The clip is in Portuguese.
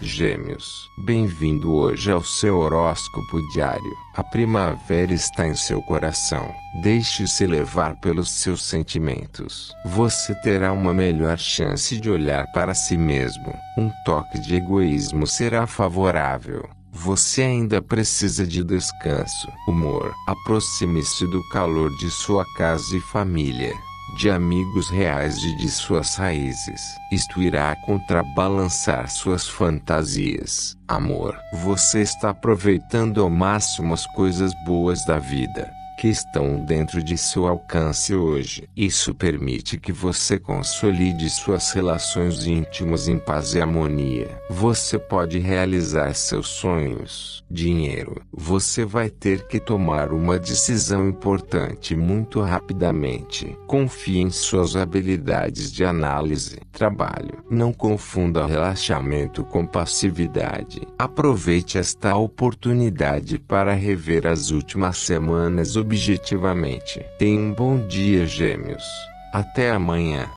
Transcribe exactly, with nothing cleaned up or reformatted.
Gêmeos, bem-vindo hoje ao seu horóscopo diário. A primavera está em seu coração. Deixe-se levar pelos seus sentimentos. Você terá uma melhor chance de olhar para si mesmo. Um toque de egoísmo será favorável. Você ainda precisa de descanso. Humor. Aproxime-se do calor de sua casa e família, de amigos reais e de suas raízes. Isto irá contrabalançar suas fantasias. Amor. Você está aproveitando ao máximo as coisas boas da vida, que estão dentro de seu alcance hoje. Isso permite que você consolide suas relações íntimas em paz e harmonia. Você pode realizar seus sonhos. Dinheiro. Você vai ter que tomar uma decisão importante muito rapidamente. Confie em suas habilidades de análise. Trabalho. Não confunda relaxamento com passividade. Aproveite esta oportunidade para rever as últimas semanas objetivamente. Tenha um bom dia, Gêmeos. Até amanhã.